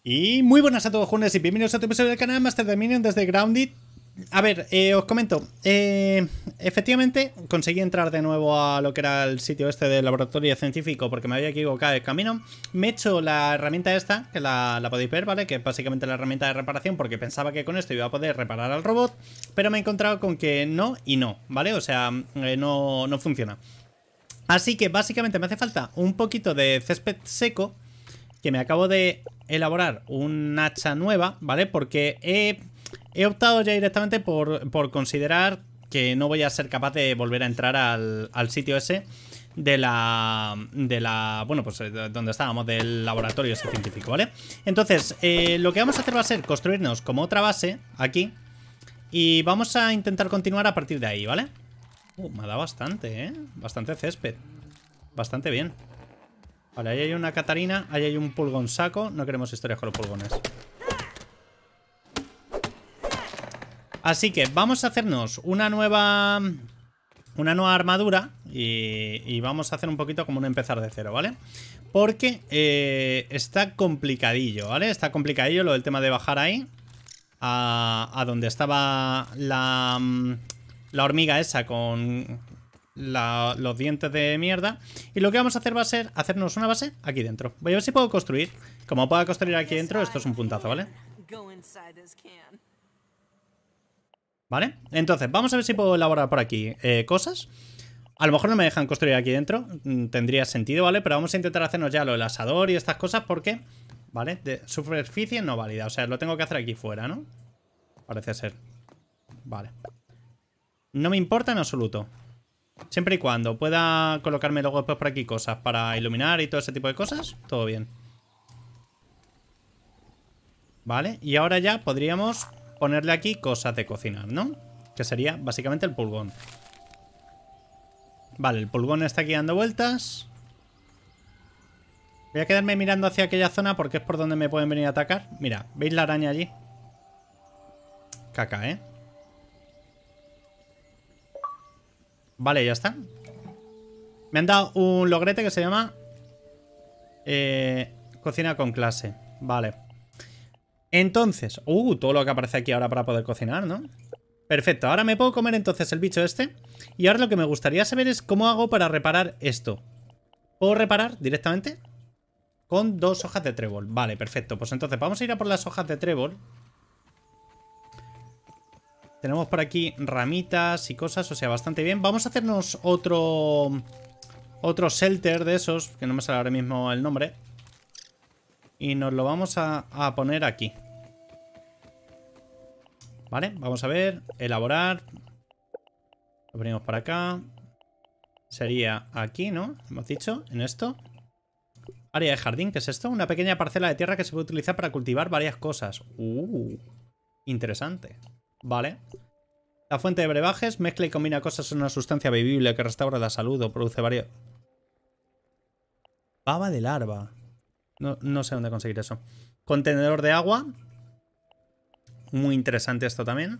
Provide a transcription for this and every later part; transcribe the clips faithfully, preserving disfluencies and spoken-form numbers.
Y muy buenas a todos, jóvenes, y bienvenidos a otro episodio del canal Master Dominion desde Grounded. A ver, eh, os comento, eh, efectivamente conseguí entrar de nuevo a lo que era el sitio este del laboratorio científico porque me había equivocado de camino. Me he hecho la herramienta esta, que la, la podéis ver, ¿vale? Que es básicamente la herramienta de reparación, porque pensaba que con esto iba a poder reparar al robot, pero me he encontrado con que no y no, ¿vale? O sea, eh, no, no funciona. Así que básicamente me hace falta un poquito de césped seco, que me acabo de elaborar un hacha nueva, ¿vale? Porque he, he optado ya directamente por, por considerar que no voy a ser capaz de volver a entrar al, al sitio ese de la... de la... bueno, pues donde estábamos, del laboratorio ese científico, ¿vale? Entonces, eh, lo que vamos a hacer va a ser construirnos como otra base aquí y vamos a intentar continuar a partir de ahí, ¿vale? Uh, me ha dado bastante, ¿eh? Bastante césped. Bastante bien. Vale, ahí hay una Catarina, ahí hay un pulgón saco. No queremos historias con los pulgones. Así que vamos a hacernos una nueva... Una nueva armadura y, y vamos a hacer un poquito como un empezar de cero, ¿vale? Porque eh, está complicadillo, ¿vale? Está complicadillo lo del tema de bajar ahí a, a donde estaba la, la hormiga esa con... La, los dientes de mierda. Y lo que vamos a hacer va a ser hacernos una base aquí dentro. Voy a ver si puedo construir. Como pueda construir aquí dentro, esto es un puntazo, ¿vale? Vale, entonces vamos a ver si puedo elaborar por aquí eh, cosas. A lo mejor no me dejan construir aquí dentro, tendría sentido, ¿vale? Pero vamos a intentar hacernos ya lo del asador y estas cosas porque, ¿vale? De superficie no válida, o sea, lo tengo que hacer aquí fuera, ¿no? Parece ser. Vale. No me importa en absoluto. Siempre y cuando pueda colocarme luego después por aquí cosas para iluminar y todo ese tipo de cosas, todo bien. Vale, y ahora ya podríamos ponerle aquí cosas de cocinar, ¿no? Que sería básicamente el pulgón. Vale, el pulgón está aquí dando vueltas. Voy a quedarme mirando hacia aquella zona porque es por donde me pueden venir a atacar. Mira, ¿veis la araña allí? Caca, ¿eh? Vale, ya está. Me han dado un logrete que se llama eh, cocina con clase. Vale. Entonces, uh, todo lo que aparece aquí ahora para poder cocinar, ¿no? Perfecto, ahora me puedo comer entonces el bicho este. Y ahora lo que me gustaría saber es cómo hago para reparar esto. ¿Puedo reparar directamente? Con dos hojas de trébol. Vale, perfecto, pues entonces vamos a ir a por las hojas de trébol. Tenemos por aquí ramitas y cosas, o sea, bastante bien. Vamos a hacernos otro... Otro shelter de esos, que no me sale ahora mismo el nombre. Y nos lo vamos a, a poner aquí. Vale, vamos a ver. Elaborar. Lo ponemos para acá. Sería aquí, ¿no? Hemos dicho, en esto. Área de jardín, ¿qué es esto? Una pequeña parcela de tierra que se puede utilizar para cultivar varias cosas. Uh, interesante. Vale. La fuente de brebajes mezcla y combina cosas en una sustancia bebible que restaura la salud o produce varios... Baba de larva. No, no sé dónde conseguir eso. Contenedor de agua. Muy interesante esto también.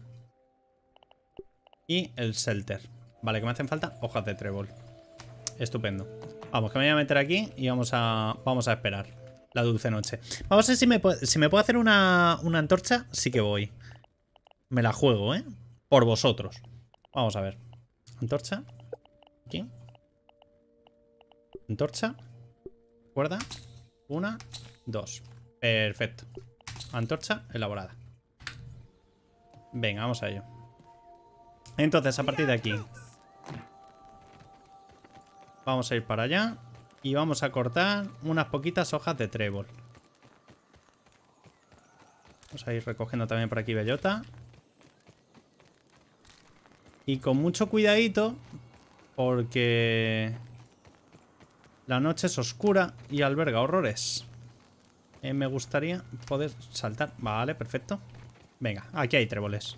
Y el shelter. Vale, que me hacen falta hojas de trébol. Estupendo. Vamos, que me voy a meter aquí y vamos a, vamos a esperar la dulce noche. Vamos a ver si me, si me puedo hacer una, una antorcha. Sí que voy. Me la juego, ¿eh? Por vosotros. Vamos a ver. Antorcha. Aquí. Antorcha. Cuerda. Una. Dos. Perfecto. Antorcha elaborada. Venga, vamos a ello. Entonces, a partir de aquí vamos a ir para allá. Y vamos a cortar unas poquitas hojas de trébol. Vamos a ir recogiendo también por aquí bellota. Y con mucho cuidadito, porque la noche es oscura y alberga horrores. Eh, me gustaría poder saltar. Vale, perfecto. Venga, aquí hay tréboles.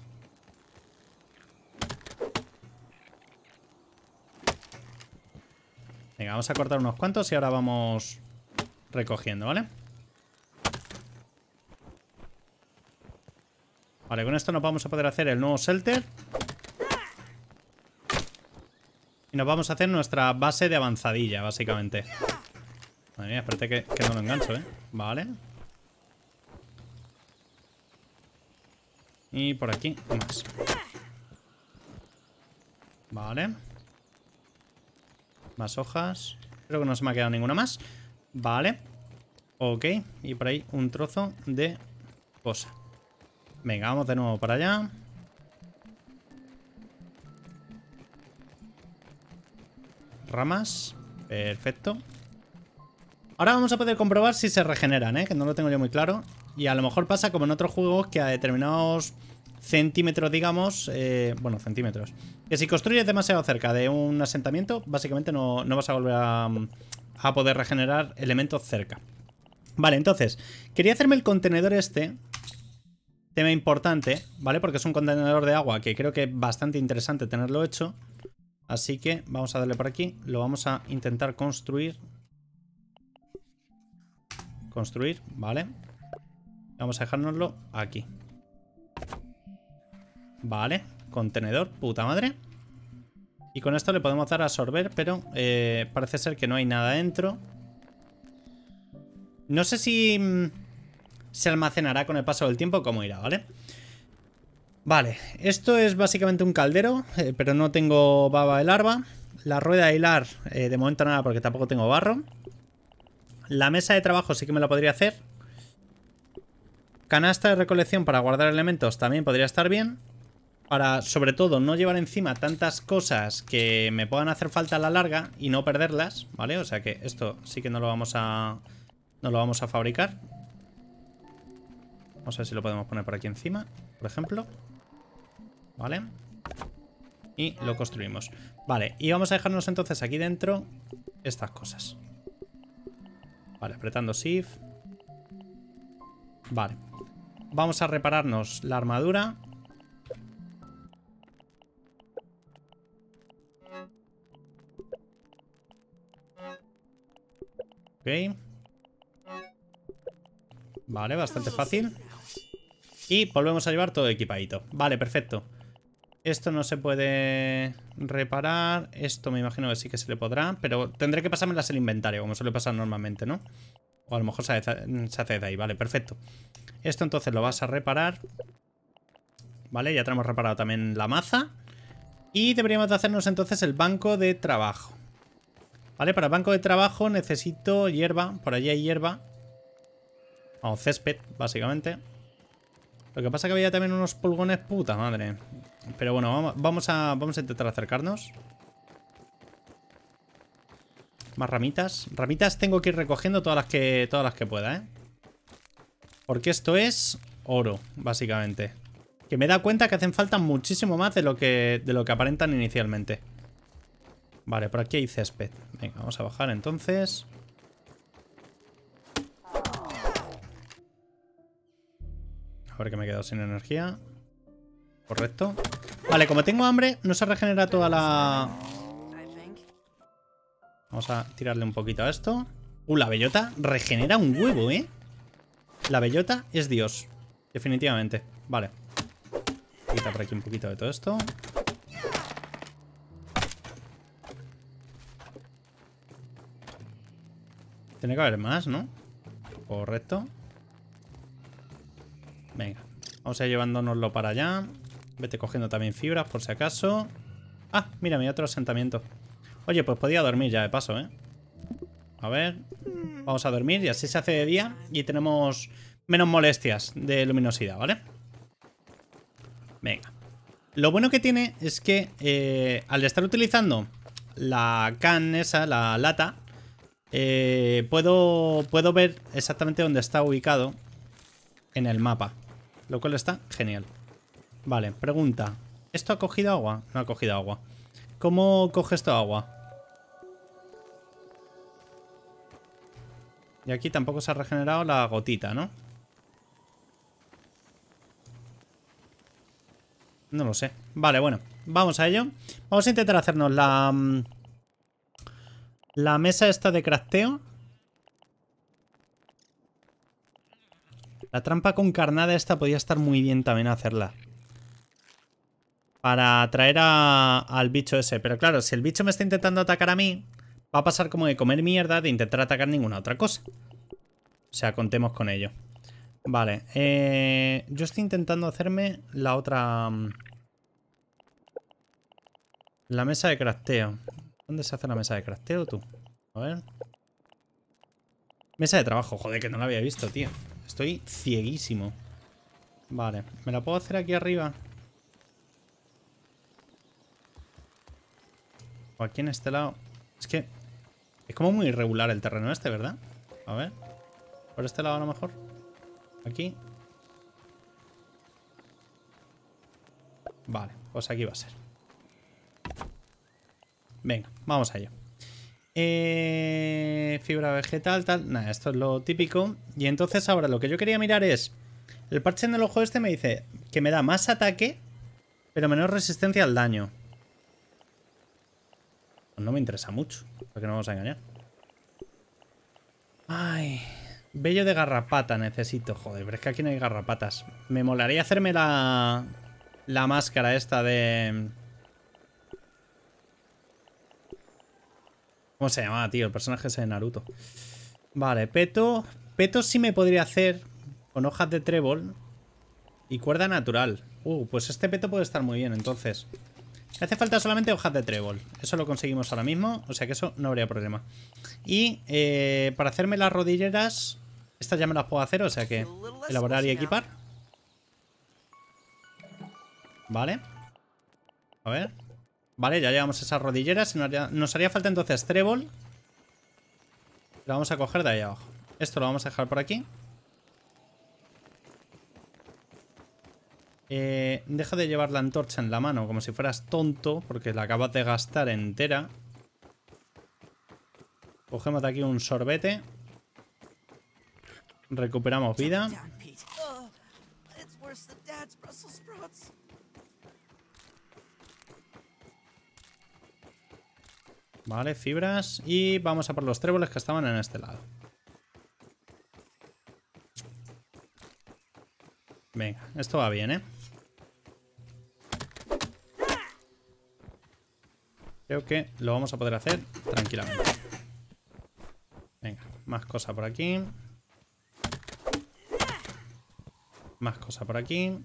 Venga, vamos a cortar unos cuantos y ahora vamos recogiendo, ¿vale? Vale, con esto nos vamos a poder hacer el nuevo shelter. Y nos vamos a hacer nuestra base de avanzadilla, básicamente. Madre mía, espérate que, que no lo engancho, ¿eh? Vale. Y por aquí más. Vale. Más hojas. Creo que no se me ha quedado ninguna más. Vale. Ok. Y por ahí un trozo de cosa. Venga, vamos de nuevo para allá. Ramas. Perfecto. Ahora vamos a poder comprobar si se regeneran, ¿eh? Que no lo tengo yo muy claro. Y a lo mejor pasa como en otros juegos que a determinados centímetros, digamos... Eh, bueno, centímetros. Que si construyes demasiado cerca de un asentamiento, básicamente no, no vas a volver a, a poder regenerar elementos cerca. Vale, entonces, quería hacerme el contenedor este. Tema importante, ¿vale? Porque es un contenedor de agua que creo que es bastante interesante tenerlo hecho. Así que vamos a darle por aquí. Lo vamos a intentar construir. Construir, vale. Vamos a dejárnoslo aquí. Vale, contenedor, puta madre. Y con esto le podemos dar a absorber, pero eh, parece ser que no hay nada dentro. No sé si mmm, se almacenará con el paso del tiempo o cómo irá, ¿vale? Vale, esto es básicamente un caldero, eh, pero no tengo baba de larva. La rueda de hilar, eh, de momento nada porque tampoco tengo barro. La mesa de trabajo sí que me la podría hacer. Canasta de recolección para guardar elementos también podría estar bien. Para, sobre todo, no llevar encima tantas cosas que me puedan hacer falta a la larga y no perderlas, ¿vale? O sea que esto sí que no lo vamos a... No lo vamos a fabricar. Vamos a ver si lo podemos poner por aquí encima, por ejemplo. Vale. Y lo construimos. Vale, y vamos a dejarnos entonces aquí dentro estas cosas. Vale, apretando Shift. Vale. Vamos a repararnos la armadura. Ok. Vale, bastante fácil. Y volvemos a llevar todo equipadito. Vale, perfecto. Esto no se puede reparar. Esto me imagino que sí que se le podrá. Pero tendré que pasármelas el inventario, como suele pasar normalmente, ¿no? O a lo mejor se hace, se hace de ahí. Vale, perfecto. Esto entonces lo vas a reparar. Vale, ya tenemos reparado también la maza. Y deberíamos de hacernos entonces el banco de trabajo. Vale, para el banco de trabajo necesito hierba. Por allí hay hierba. O césped, básicamente. Lo que pasa es que había también unos pulgones, puta madre. Pero bueno, vamos, vamos, a, vamos a intentar acercarnos. Más ramitas. Ramitas tengo que ir recogiendo todas las que, todas las que pueda, ¿eh? Porque esto es oro, básicamente. Que me he dado cuenta que hacen falta muchísimo más de lo que, de lo que aparentan inicialmente. Vale, por aquí hay césped. Venga, vamos a bajar entonces. A ver que me he quedado sin energía. Correcto. Vale, como tengo hambre, no se regenera toda la... Vamos a tirarle un poquito a esto. Uh, la bellota regenera un huevo, ¿eh? La bellota es Dios. Definitivamente. Vale. Quita por aquí un poquito de todo esto. Tiene que haber más, ¿no? Correcto. Venga. Vamos a ir llevándonoslo para allá. Vete cogiendo también fibras por si acaso. Ah, mira, mi otro asentamiento. Oye, pues podía dormir ya de paso, ¿eh? A ver. Vamos a dormir y así se hace de día y tenemos menos molestias de luminosidad, ¿vale? Venga. Lo bueno que tiene es que eh, al estar utilizando la can esa, la lata, eh, puedo, puedo ver exactamente dónde está ubicado en el mapa. Lo cual está genial. Vale, pregunta. ¿Esto ha cogido agua? No ha cogido agua. ¿Cómo coge esto agua? Y aquí tampoco se ha regenerado la gotita, ¿no? No lo sé. Vale, bueno. Vamos a ello. Vamos a intentar hacernos la... La mesa esta de crafteo. La trampa con carnada esta podía estar muy bien también hacerla. Para atraer a, al bicho ese. Pero claro, si el bicho me está intentando atacar a mí, va a pasar como de comer mierda de intentar atacar ninguna otra cosa. O sea, contemos con ello. Vale. Eh, yo estoy intentando hacerme la otra... La mesa de crafteo. ¿Dónde se hace la mesa de crafteo, tú? A ver. Mesa de trabajo. Joder, que no la había visto, tío. Estoy cieguísimo. Vale. ¿Me la puedo hacer aquí arriba? O aquí en este lado. Es que... Es como muy irregular el terreno este, ¿verdad? A ver. Por este lado a lo mejor. Aquí. Vale, pues aquí va a ser. Venga, vamos a ello. Eh, fibra vegetal, tal. Nada, esto es lo típico. Y entonces ahora lo que yo quería mirar es... El parche en el ojo este me dice que me da más ataque, pero menor resistencia al daño. Pues no me interesa mucho, porque no vamos a engañar. Ay... Vello de garrapata necesito. Joder, pero es que aquí no hay garrapatas. Me molaría hacerme la... La máscara esta de... ¿Cómo se llama, tío? El personaje ese de Naruto. Vale, peto. Peto sí me podría hacer con hojas de trébol y cuerda natural. Uh, pues este peto puede estar muy bien, entonces. Me hace falta solamente hojas de trébol. Eso lo conseguimos ahora mismo, o sea que eso no habría problema. Y eh, para hacerme las rodilleras... Estas ya me las puedo hacer, o sea que elaborar y equipar. Vale. A ver. Vale, ya llevamos esas rodilleras. Nos haría falta entonces trébol. Lo vamos a coger de ahí abajo. Esto lo vamos a dejar por aquí. Eh, deja de llevar la antorcha en la mano como si fueras tonto, porque la acabas de gastar entera. Cogemos de aquí un sorbete. Recuperamos vida. Vale, fibras. Y vamos a por los tréboles que estaban en este lado. Venga, esto va bien, ¿eh? Creo que lo vamos a poder hacer tranquilamente. Venga, más cosa por aquí. Más cosa por aquí.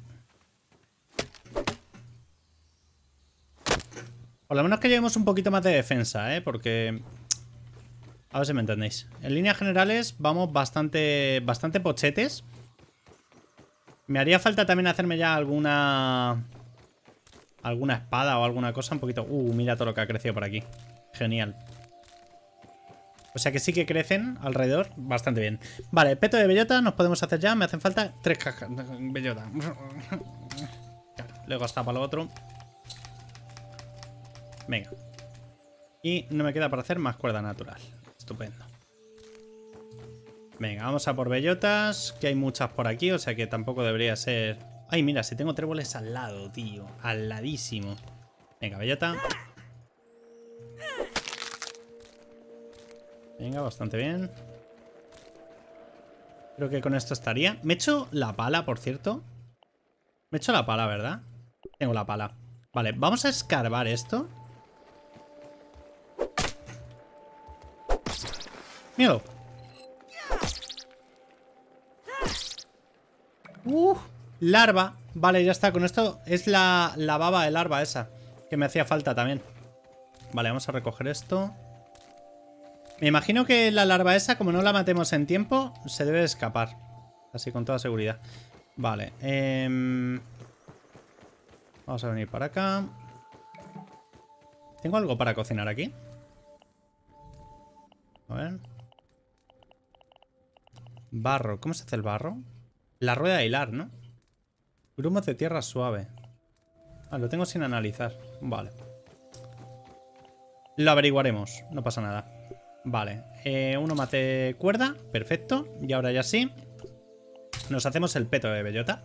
Por lo menos que llevemos un poquito más de defensa, ¿eh? Porque... A ver si me entendéis. En líneas generales vamos bastante, bastante pochetes. Me haría falta también hacerme ya alguna... Alguna espada o alguna cosa un poquito... Uh, mira todo lo que ha crecido por aquí. Genial. O sea que sí que crecen alrededor bastante bien. Vale, peto de bellota nos podemos hacer ya. Me hacen falta tres cajas de bellota. Luego hasta para lo otro. Venga. Y no me queda para hacer más cuerda natural. Estupendo. Venga, vamos a por bellotas. Que hay muchas por aquí, o sea que tampoco debería ser... Ay, mira, si tengo tréboles al lado, tío. Al ladísimo. Venga, bellota. Venga, bastante bien. Creo que con esto estaría. Me he hecho la pala, por cierto. Me he hecho la pala, ¿verdad? Tengo la pala. Vale, vamos a escarbar esto. Míralo. Uh, larva. Vale, ya está. Con esto es la, la baba de larva esa. Que me hacía falta también. Vale, vamos a recoger esto. Me imagino que la larva esa, como no la matemos en tiempo, se debe escapar. Así con toda seguridad. Vale. Eh... Vamos a venir para acá. ¿Tengo algo para cocinar aquí? A ver. Barro. ¿Cómo se hace el barro? La rueda de hilar, ¿no? Grumos de tierra suave. Ah, lo tengo sin analizar. Vale. Lo averiguaremos. No pasa nada. Vale. Eh, uno mate cuerda. Perfecto. Y ahora ya sí. Nos hacemos el peto de bellota.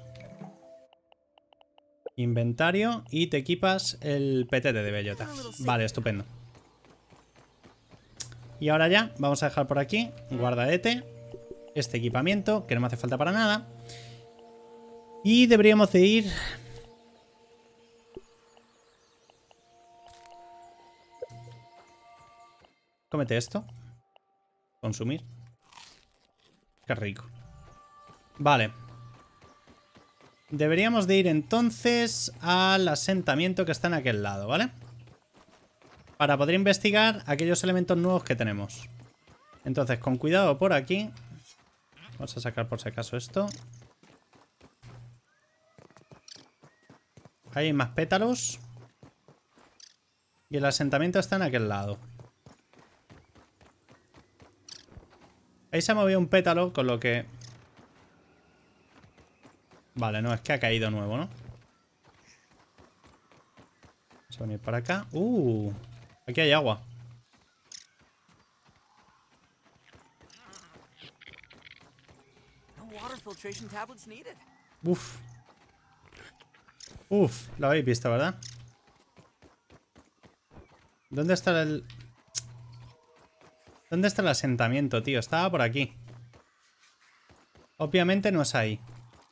Inventario. Y te equipas el petete de bellota. Vale, estupendo. Y ahora ya vamos a dejar por aquí guardadete. Este equipamiento, que no me hace falta para nada. Y deberíamos de ir... Cómete esto. Consumir. Qué rico. Vale. Deberíamos de ir entonces al asentamiento que está en aquel lado, ¿vale? Para poder investigar aquellos elementos nuevos que tenemos. Entonces, con cuidado por aquí. Vamos a sacar por si acaso esto. Ahí hay más pétalos. Y el asentamiento está en aquel lado. Ahí se ha movido un pétalo, con lo que... Vale, no, es que ha caído nuevo, ¿no? Vamos a venir para acá. Uh, aquí hay agua. Uf. Uf, lo habéis visto, ¿verdad? ¿Dónde está el... ¿Dónde está el asentamiento, tío? Estaba por aquí. Obviamente no es ahí.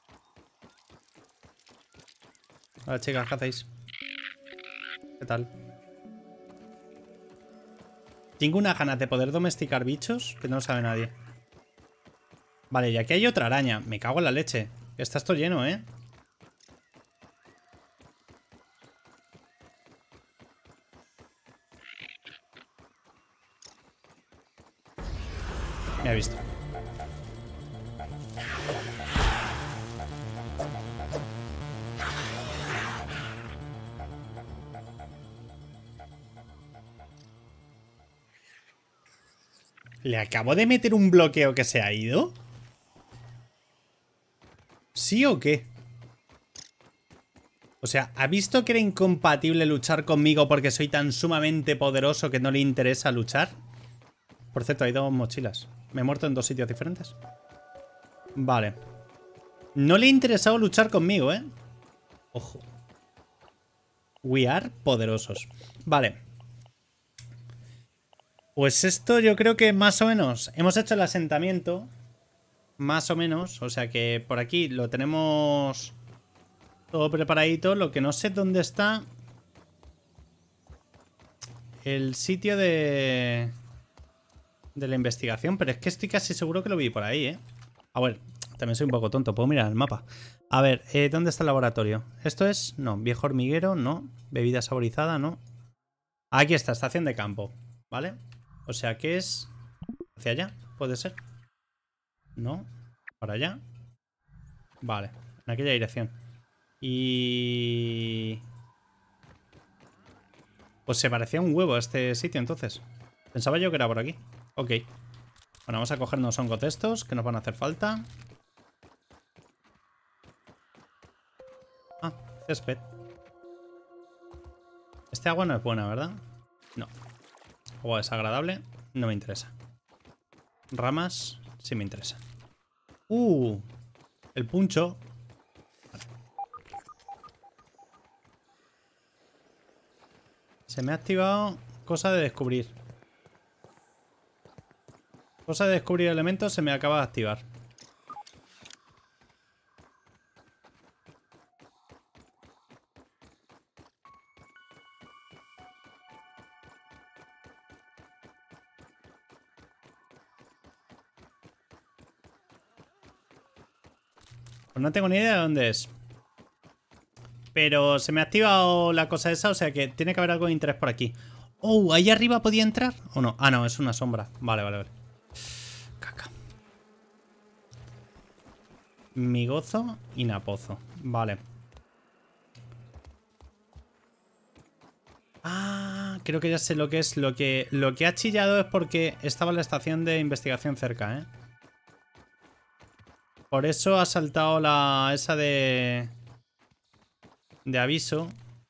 Hola, chicas, ¿qué hacéis? ¿Qué tal? Tengo una ganas de poder domesticar bichos que no lo sabe nadie. Vale, y aquí hay otra araña. Me cago en la leche. Está esto lleno, ¿eh? Me ha visto. ¿Le acabo de meter un bloqueo que se ha ido? ¿Sí o qué? O sea, ¿ha visto que era incompatible luchar conmigo porque soy tan sumamente poderoso que no le interesa luchar? Por cierto, hay dos mochilas. Me he muerto en dos sitios diferentes. Vale. No le ha interesado luchar conmigo, ¿eh? Ojo. We are poderosos. Vale. Pues esto yo creo que más o menos hemos hecho el asentamiento. Más o menos. O sea que por aquí lo tenemos todo preparadito. Lo que no sé dónde está el sitio de... de la investigación. Pero es que estoy casi seguro que lo vi por ahí, ¿eh? A ver, también soy un poco tonto. Puedo mirar el mapa. A ver, eh, ¿dónde está el laboratorio? Esto es... No, viejo hormiguero, no. Bebida saborizada, no. Aquí está, estación de campo. ¿Vale? O sea que es... ¿Hacia allá? ¿Puede ser? No. ¿Para allá? Vale. En aquella dirección. Y... Pues se parecía un huevo a este sitio entonces. Pensaba yo que era por aquí. Ok. Bueno, vamos a cogernos hongos de estos que nos van a hacer falta. Ah, césped. Este agua no es buena, ¿verdad? No. Agua desagradable. No me interesa. Ramas. Sí me interesa. Uh. El puncho. Vale. Se me ha activado cosa de descubrir. Cosa de descubrir elementos se me acaba de activar. Pues no tengo ni idea de dónde es. Pero se me ha activado la cosa esa, o sea que tiene que haber algo de interés por aquí. Oh, ¿ahí arriba podía entrar? ¿O no? Ah, no, es una sombra. Vale, vale, vale. Caca. Migozo y napozo. Vale. Ah, creo que ya sé lo que es. Lo que, lo que ha chillado es porque estaba la estación de investigación cerca, ¿eh? Por eso ha saltado la... esa de... de aviso.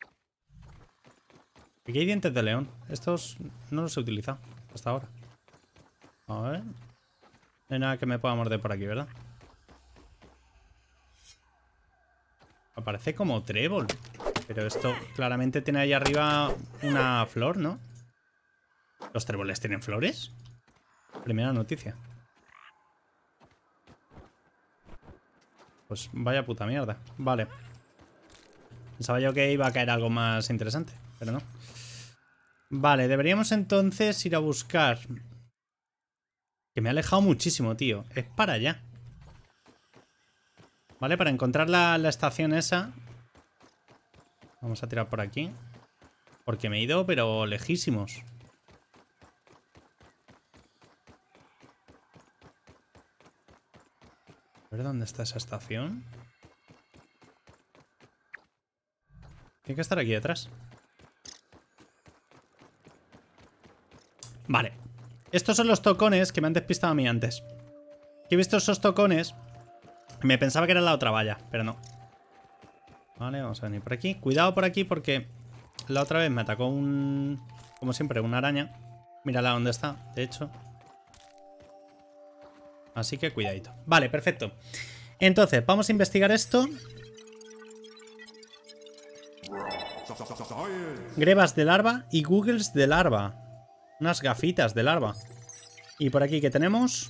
Aquí hay dientes de león. Estos no los he utilizado hasta ahora. A ver. No hay nada que me pueda morder por aquí, ¿verdad? Aparece como trébol. Pero esto claramente tiene ahí arriba una flor, ¿no? ¿Los tréboles tienen flores? Primera noticia. Pues vaya puta mierda. Vale. Pensaba yo que iba a caer algo más interesante, pero no. Vale, deberíamos entonces ir a buscar... Que me ha alejado muchísimo, tío. Es para allá. ¿Vale? Para encontrar la, la estación esa. Vamos a tirar por aquí. Porque me he ido, pero lejísimos. A ver dónde está esa estación. Tiene que estar aquí detrás. Vale. Estos son los tocones que me han despistado a mí antes. He visto esos tocones. Me pensaba que era la otra valla, pero no. Vale, vamos a venir por aquí. Cuidado por aquí porque la otra vez me atacó un... Como siempre, una araña. Mírala dónde está, de hecho. Así que cuidadito. Vale, perfecto. Entonces, vamos a investigar esto. Grebas de larva y googles de larva. Unas gafitas de larva. Y por aquí, ¿qué tenemos?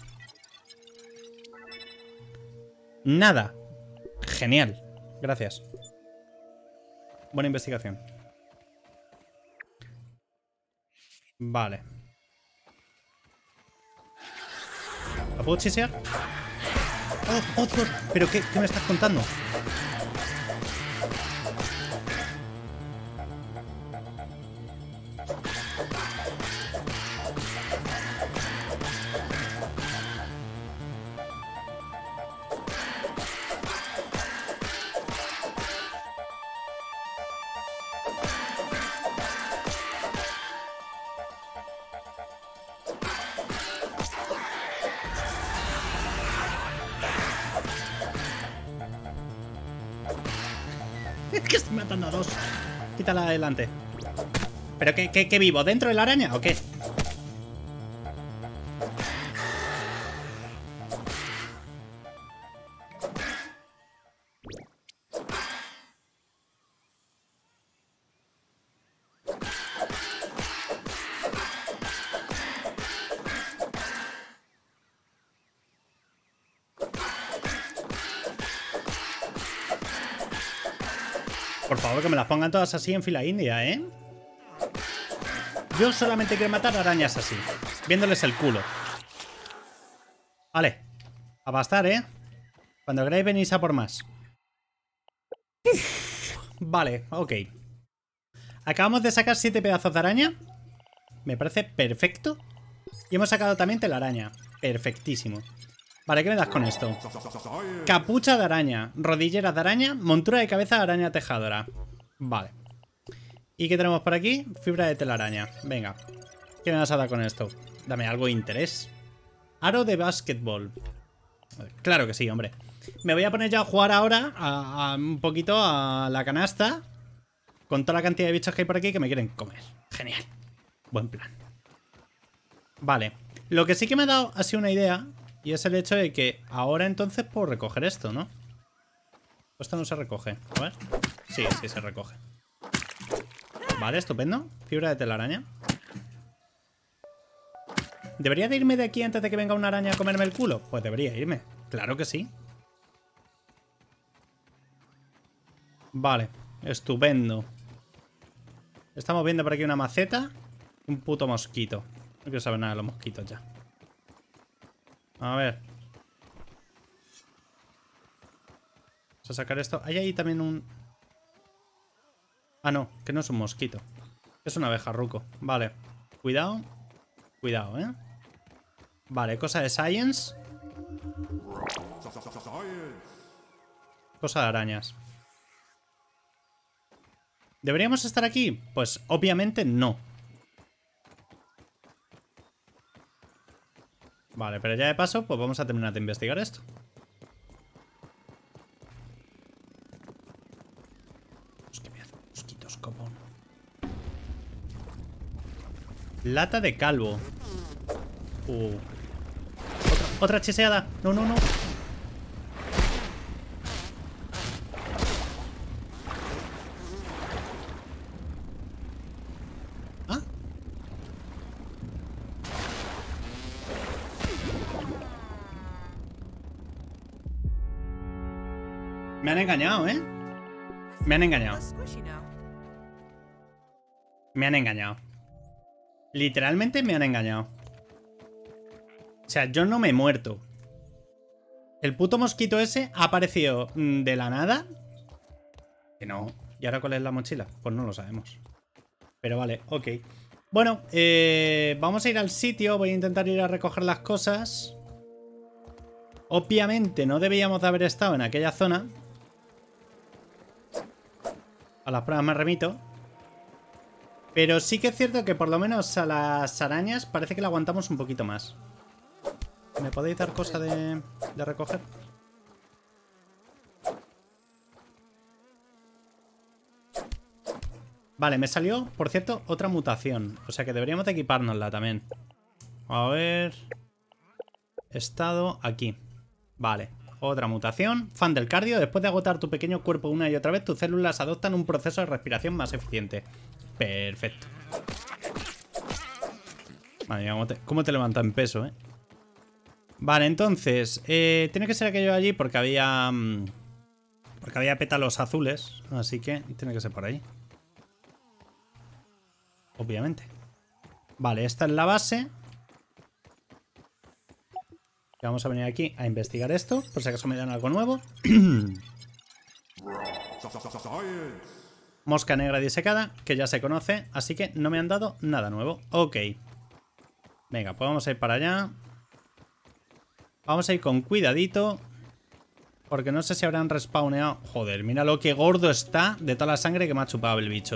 Nada. Genial. Gracias. Buena investigación. Vale. ¿La puedo chisear? ¡Oh, oh, Dios! ¿Pero qué, qué me estás contando? Es que estoy matando a dos. Quítala adelante. ¿Pero qué, qué, qué vivo? ¿Dentro de la araña o qué? Por favor, que me las pongan todas así en fila india, ¿eh? Yo solamente quiero matar arañas así, viéndoles el culo. Vale. A bastar, ¿eh? Cuando queráis venís a por más. Vale, ok. Acabamos de sacar siete pedazos de araña. Me parece perfecto. Y hemos sacado también telaraña. Perfectísimo. Vale, ¿qué me das con esto? Capucha de araña, rodilleras de araña, montura de cabeza de araña tejadora. Vale. ¿Y qué tenemos por aquí? Fibra de telaraña. Venga. ¿Qué me vas a dar con esto? Dame algo de interés. Aro de básquetbol. Claro que sí, hombre. Me voy a poner ya a jugar ahora a, a un poquito a la canasta. Con toda la cantidad de bichos que hay por aquí que me quieren comer. Genial. Buen plan. Vale. Lo que sí que me ha dado ha sido una idea. Y es el hecho de que ahora entonces puedo recoger esto, ¿no? Esto no se recoge. A ver. Sí, sí se recoge. Vale, estupendo. Fibra de telaraña. ¿Debería de irme de aquí antes de que venga una araña a comerme el culo? Pues debería irme. Claro que sí. Vale, estupendo. Estamos viendo por aquí una maceta. Un puto mosquito. No quiero saber nada de los mosquitos ya. A ver. Vamos a sacar esto. Hay ahí también un... Ah, no, que no es un mosquito. Es una abeja ruco. Vale. Cuidado. Cuidado, ¿eh? Vale, cosa de science. Cosa de arañas. ¿Deberíamos estar aquí? Pues obviamente no. Vale, pero ya de paso, pues vamos a terminar de investigar esto. Pues que me hacen mosquitos, copón. Lata de calvo. Uh. Otra, otra chiseada. No, no, no. ¿Ah? Me han engañado, ¿eh? Me han engañado. Me han engañado. Literalmente me han engañado. O sea, yo no me he muerto. El puto mosquito ese ha aparecido de la nada. Que no. ¿Y ahora cuál es la mochila? Pues no lo sabemos. Pero vale, ok. Bueno, eh, vamos a ir al sitio. Voy a intentar ir a recoger las cosas. Obviamente no debíamos de haber estado en aquella zona. A las pruebas me remito. Pero sí que es cierto que por lo menos a las arañas parece que la aguantamos un poquito más. ¿Me podéis dar cosa de, de recoger? Vale, me salió, por cierto, otra mutación. O sea que deberíamos de equipárnosla también. A ver... Estado aquí. Vale, otra mutación. Fan del cardio. Después de agotar tu pequeño cuerpo una y otra vez, tus células adoptan un proceso de respiración más eficiente. Perfecto. Vale, ¿cómo te, cómo te levanta en peso, eh? Vale, entonces eh, tiene que ser aquello allí porque había... Porque había pétalos azules. Así que tiene que ser por ahí. Obviamente. Vale, esta es la base. Y vamos a venir aquí a investigar esto, por si acaso me dan algo nuevo. Mosca negra disecada, que ya se conoce, así que no me han dado nada nuevo. Ok. Venga, pues vamos a ir para allá. Vamos a ir con cuidadito. Porque no sé si habrán respawneado... Joder, mira lo que gordo está de toda la sangre que me ha chupado el bicho.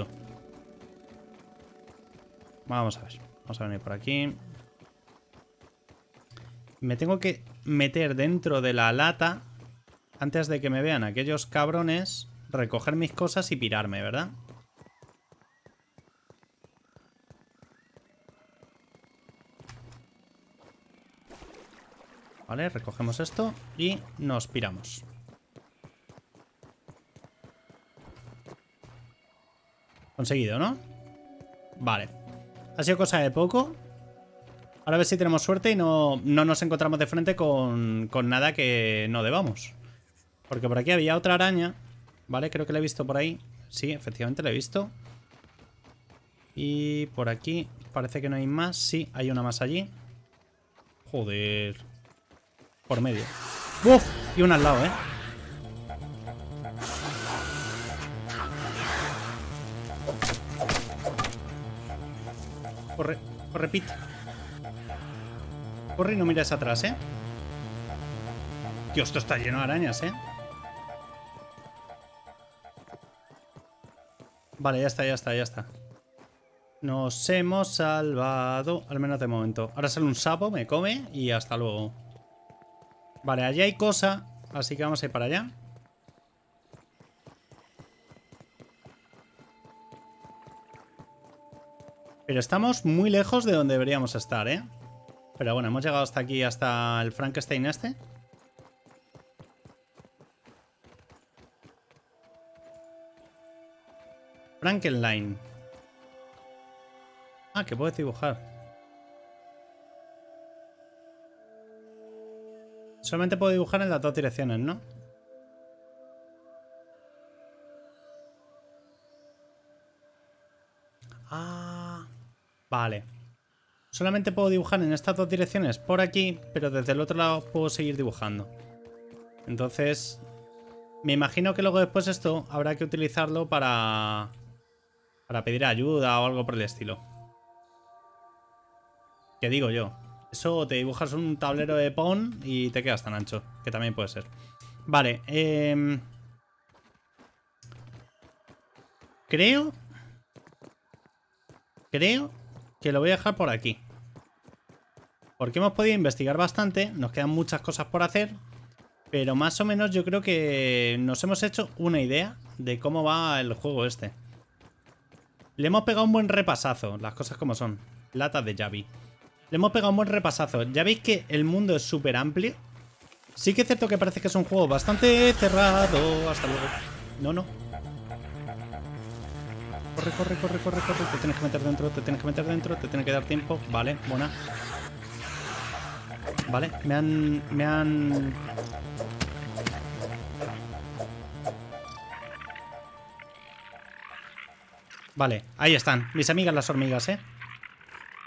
Vamos a ver. Vamos a venir por aquí. Me tengo que meter dentro de la lata antes de que me vean aquellos cabrones, recoger mis cosas y pirarme, ¿verdad? Vale, recogemos esto y nos piramos. Conseguido, ¿no? Vale. Ha sido cosa de poco. Ahora a ver si tenemos suerte y no, no nos encontramos de frente con, con nada que no debamos. Porque por aquí había otra araña. Vale, creo que la he visto por ahí. Sí, efectivamente la he visto. Y por aquí parece que no hay más. Sí, hay una más allí. Joder. Por medio. ¡Uf! Y una al lado, ¿eh? Corre, corre, Pete. Corre y no mires atrás, ¿eh? Tío, esto está lleno de arañas, ¿eh? Vale, ya está, ya está, ya está. Nos hemos salvado, al menos de momento. Ahora sale un sapo, me come y hasta luego. Vale, allí hay cosa, así que vamos a ir para allá. Pero estamos muy lejos de donde deberíamos estar, ¿eh? Pero bueno, hemos llegado hasta aquí, hasta el Frankenstein este. Frankenstein. Ah, que puedes dibujar. Solamente puedo dibujar en las dos direcciones, ¿no? Ah, vale. Solamente puedo dibujar en estas dos direcciones por aquí, pero desde el otro lado puedo seguir dibujando. Entonces, me imagino que luego después esto habrá que utilizarlo para, para pedir ayuda o algo por el estilo. ¿Qué digo yo? Eso te dibujas un tablero de Pong y te quedas tan ancho, que también puede ser. Vale, eh... creo... Creo que lo voy a dejar por aquí. Porque hemos podido investigar bastante, nos quedan muchas cosas por hacer, pero más o menos yo creo que nos hemos hecho una idea de cómo va el juego este. Le hemos pegado un buen repasazo, las cosas como son. Latas de Javi. Le hemos pegado un buen repasazo. Ya veis que el mundo es súper amplio. Sí que es cierto que parece que es un juego bastante cerrado. Hasta luego. No, no. Corre, corre, corre, corre, corre. Te tienes que meter dentro, te tienes que meter dentro, te tiene que dar tiempo. Vale, buena. Vale, me han... Me han... Vale, ahí están. Mis amigas las hormigas, ¿eh?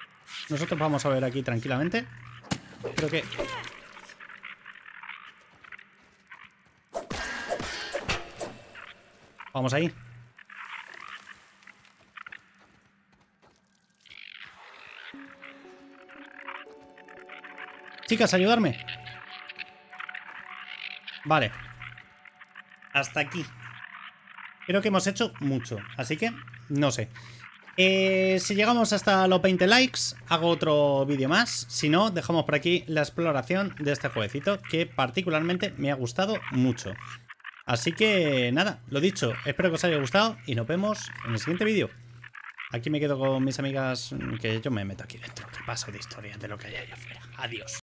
Nosotros vamos a ver aquí tranquilamente. Creo que... Vamos ahí. Chicas, ayudarme. Vale. Hasta aquí. Creo que hemos hecho mucho. Así que, no sé. Eh, si llegamos hasta los veinte likes, hago otro vídeo más. Si no, dejamos por aquí la exploración de este jueguecito, que particularmente me ha gustado mucho. Así que, nada, lo dicho. Espero que os haya gustado y nos vemos en el siguiente vídeo. Aquí me quedo con mis amigas, que yo me meto aquí dentro. Que paso de historia de lo que hay allá afuera. Adiós.